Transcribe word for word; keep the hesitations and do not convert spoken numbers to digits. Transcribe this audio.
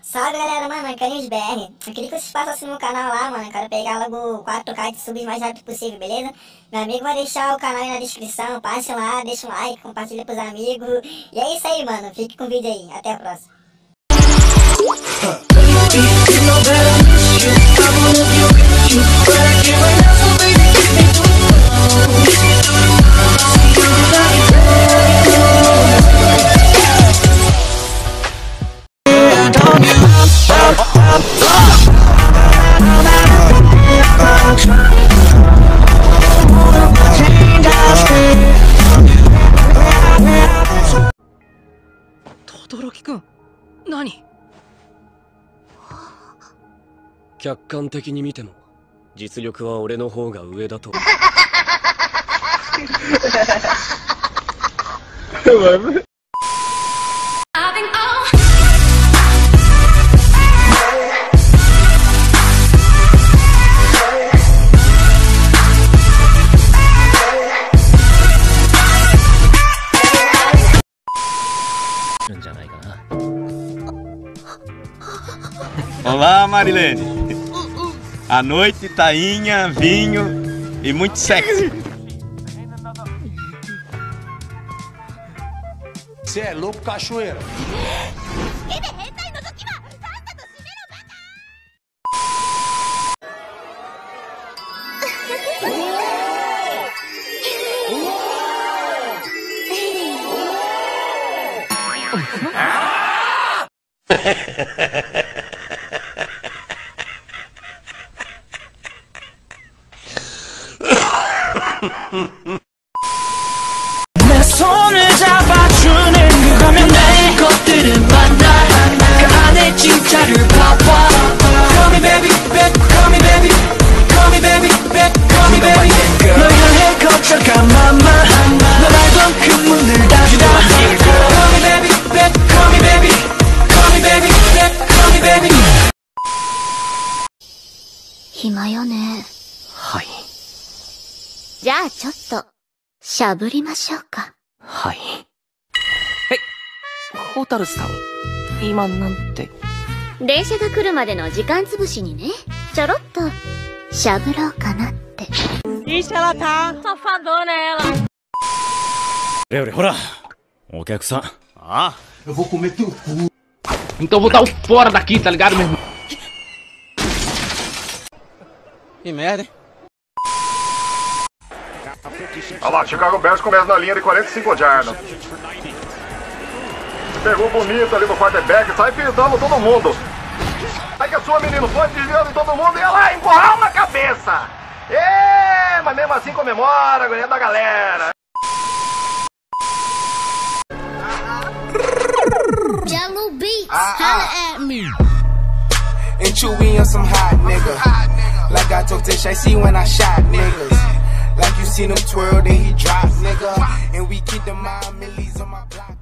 Salve galera, mano, é Carinhos B R. Eu queria que vocês passassem no meu canal lá, mano. Eu quero pegar logo quatro K de subs o mais rápido possível, beleza? Meu amigo vai deixar o canal aí na descrição. Passe lá, deixa um like, compartilha pros amigos. E é isso aí, mano. Fique com o vídeo aí. Até a próxima. Todoroki-kun, nani? 客観的に見ても実力は俺の方が上だと。 るんじゃないかな。 Olá, Marilene. A noite, tainha, vinho e muito sexy. Você é louco, cachoeira. 내 손을 잡아주는 그거면 내 것들은 만나 그 안에 진짜를 봐봐. Call me baby, baby, call me baby, call me baby, baby, call me baby. 널 향해 거쳐간 맘마 너 말던 그 문을 닫아. Call me baby, baby, call me baby, call me baby, baby, call me baby. 暇よね。 はい。 じゃあちょっと、しゃぶりましょうか。 はい。え、ホタルさん、今なんて。 電車が来るまでの時間つぶしにね、ちょろっと、しゃぶろうかなって。 Ixi, ela tá safadona, ela. Leure, ora. O que é que ça? Ah, eu vou comer teu cu. Então eu vou dar o fora daqui, tá ligado, meu irmão? Que merda, hein? Olha lá, Chicago Bears começa na linha de quarenta e cinco jardas. Pegou bonito ali no quarterback, sai pisando todo mundo. Aí que a sua menino foi desviando em todo mundo e ela lá, empurrão na cabeça. É, mas mesmo assim comemora, a goleada da galera. Jello Beats, holla at me. And Chewy on some hot nigga. Like I told Tish, I see when I shot niggas. Like you seen him twirl, then he drop, nigga. And we keep the mind millies on my block.